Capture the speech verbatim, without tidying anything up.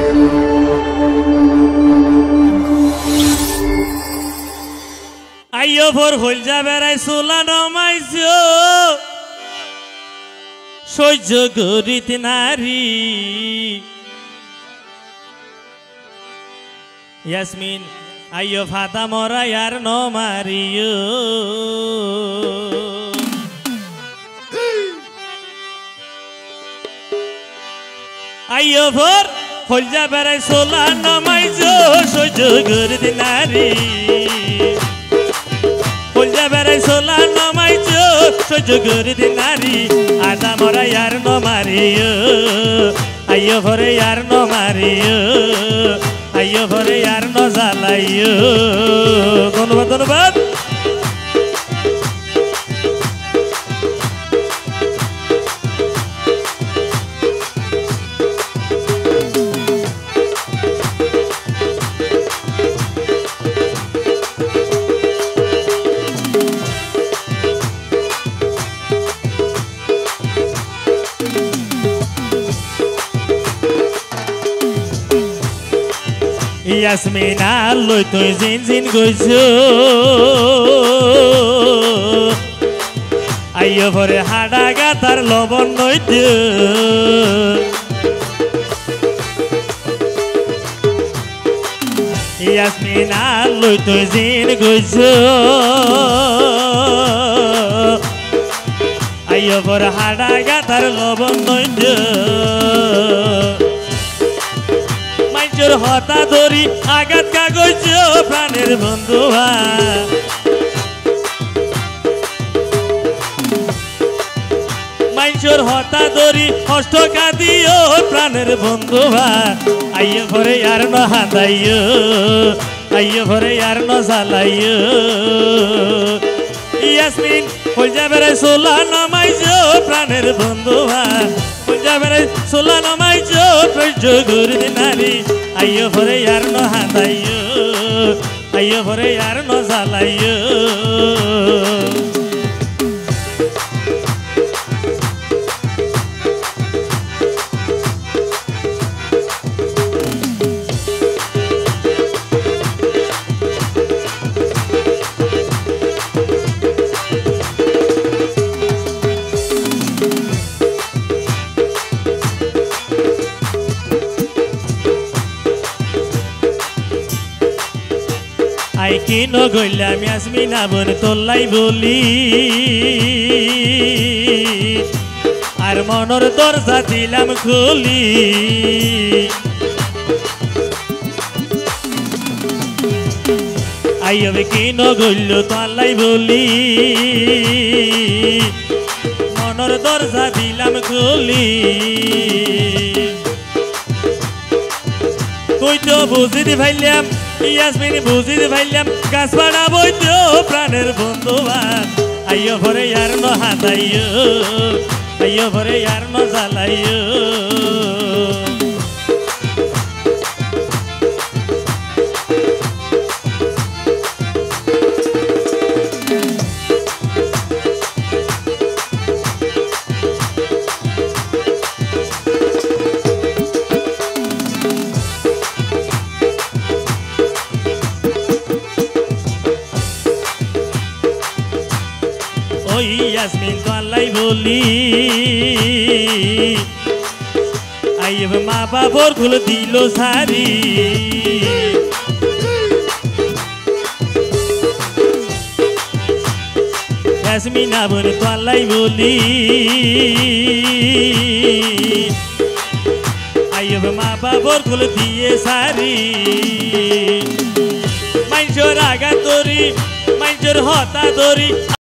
আইয়ো ভোর হইল যা বেড়াই সোলা নমাইছো সহ্য করিতে নারী ইয়াসমিন আইয়ো ফাতা মরা আর নমারিও আইয়ো ভোর হইল যা বেড়াই সোলা নমাইছো সহ্য করিতে নারী হইল বেড়াই সোলা নমাইছো সহ্য করিতে নারী আদা মরা আর নমারিও আইয়ো ভরে আর নমারিও আইয়ো ভরে আর নজালাইও ধন্যবাদ ধন্যবাদ ইয়াসমিনা লই তুই জিন জিন গইছো আইয়ো ভরে হাডা গাতার লবণ নইতে ইয়াসমিনা লই তুই জিন গইছো আইয়ো ভরে হাডা গাতার লবণ নইতে হতা ধরি আঘাত কাগজ প্রাণের বন্ধুয়া মাইসর হতা ধরি কষ্ট কাঁদিও প্রাণের বন্ধুয়া আইয়ো ভরে আর ন হাঁদাইও আইয়ো ভরে আর ন জ্বালাইও ইয়াসমিন হইল যা বেড়াই সোলা নমাইছো প্রাণের বন্ধুয়া হইল যা বেড়াই সোলা নমাইছো সহ্য করিতে নারী আইয়ো ভরে আর ন হাঁদাইও আইয়ো ভরে আর ন জ্বালাইও আই কিন গইলাম ইয়াসমিনা বোন তোল্লাই বলি আর মনের দরজা দিলাম খুলি আইয়ো কিন গইল তোল্লাই বলি মনের দরজা দিলাম খুলি তুই তো বুঝিতে ভাইলাম ইয়াসমিন বুঝিতে ভাইলাম গাছ পাড়া বইতো প্রাণের বন্ধুবা আইয়ো ভরে আর ন হাঁদাইও আইয়ো ভরে আর ন জ্বালাইও ইয়াসমিন তোল্লাই বলি আইয়ো মা বাবার কুল দিল সারি ইয়াসমিনা বোন তোল্লাই বলি আইয়ো মা বাবার কুল দিয়ে সারি মাইজোর আগা তোরি মাইজোর হতা ধরি